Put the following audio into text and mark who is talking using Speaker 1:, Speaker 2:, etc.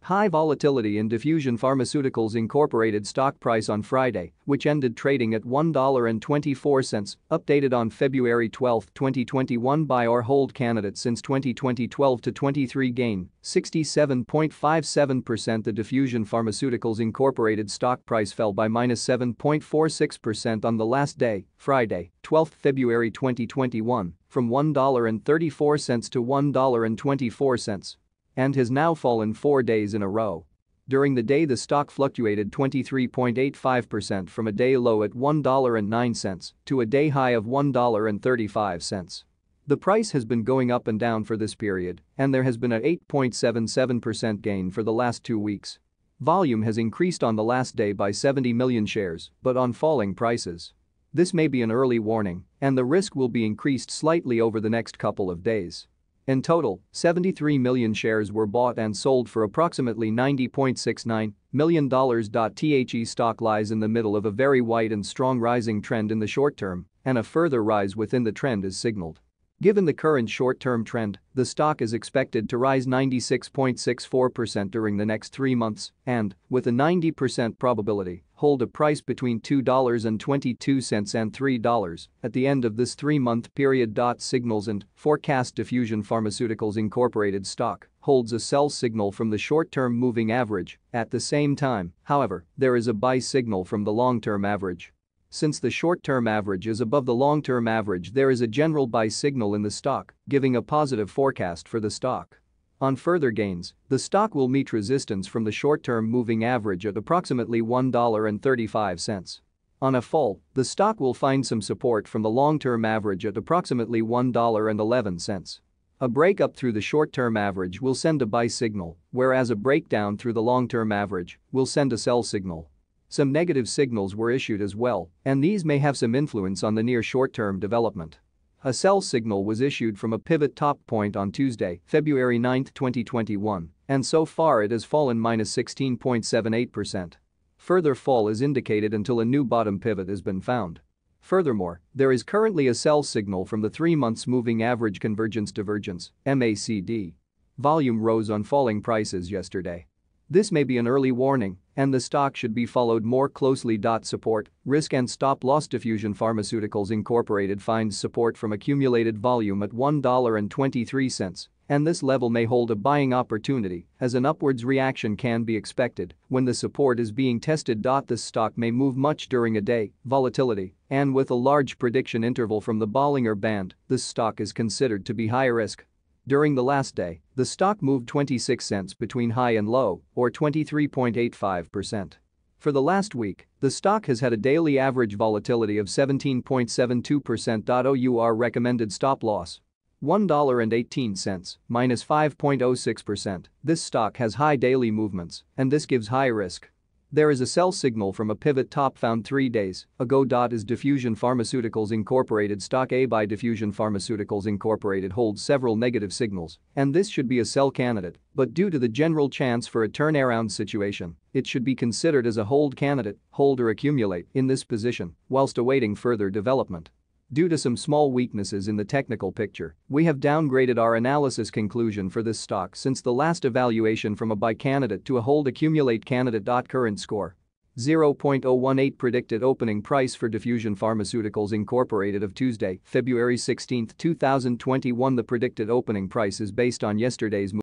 Speaker 1: High volatility in Diffusion Pharmaceuticals Incorporated stock price on Friday, which ended trading at $1.24, updated on February 12, 2021 buy or hold candidates since 2012 to 23 gain, 67.57%. The Diffusion Pharmaceuticals Incorporated stock price fell by -7.46% on the last day, Friday, 12 February 2021, from $1.34 to $1.24. And has now fallen 4 days in a row. During the day the stock fluctuated 23.85% from a day low at $1.09 to a day high of $1.35. The price has been going up and down for this period, and there has been an 8.77% gain for the last 2 weeks. Volume has increased on the last day by 70 million shares, but on falling prices. This may be an early warning, and the risk will be increased slightly over the next couple of days. In total, 73 million shares were bought and sold for approximately $90.69 million. The stock lies in the middle of a very wide and strong rising trend in the short term, and a further rise within the trend is signaled. Given the current short-term trend, the stock is expected to rise 96.64% during the next 3 months and, with a 90% probability, hold a price between $2.22 and $3 at the end of this 3-month period. Signals and forecast Diffusion Pharmaceuticals Incorporated stock holds a sell signal from the short-term moving average. At the same time, however, there is a buy signal from the long-term average. Since the short-term average is above the long-term average, there is a general buy signal in the stock, giving a positive forecast for the stock. On further gains, the stock will meet resistance from the short-term moving average at approximately $1.35. On a fall, the stock will find some support from the long-term average at approximately $1.11. A breakup through the short-term average will send a buy signal, whereas a breakdown through the long-term average will send a sell signal. Some negative signals were issued as well, and these may have some influence on the near short-term development. A sell signal was issued from a pivot top point on Tuesday, February 9, 2021, and so far it has fallen -16.78%. Further fall is indicated until a new bottom pivot has been found. Furthermore, there is currently a sell signal from the 3 months moving average convergence divergence, MACD. Volume rose on falling prices yesterday. This may be an early warning, and the stock should be followed more closely. Support, risk and stop loss. Diffusion Pharmaceuticals Incorporated finds support from accumulated volume at $1.23, and this level may hold a buying opportunity as an upwards reaction can be expected when the support is being tested. This stock may move much during a day, volatility, and with a large prediction interval from the Bollinger Band, this stock is considered to be high risk. During the last day, the stock moved 26 cents between high and low, or 23.85%. For the last week, the stock has had a daily average volatility of 17.72%. OUR recommended stop loss: $1.18, -5.06%. This stock has high daily movements, and this gives high risk. There is a sell signal from a pivot top found 3 days ago. Is Diffusion Pharmaceuticals Incorporated stock a buy? Diffusion Pharmaceuticals Incorporated holds several negative signals, and this should be a sell candidate, but due to the general chance for a turnaround situation, it should be considered as a hold candidate, hold or accumulate in this position whilst awaiting further development. Due to some small weaknesses in the technical picture, we have downgraded our analysis conclusion for this stock since the last evaluation from a buy candidate to a hold accumulate candidate. Current score: 0.018. Predicted opening price for Diffusion Pharmaceuticals Incorporated of Tuesday, February 16, 2021. The predicted opening price is based on yesterday's move.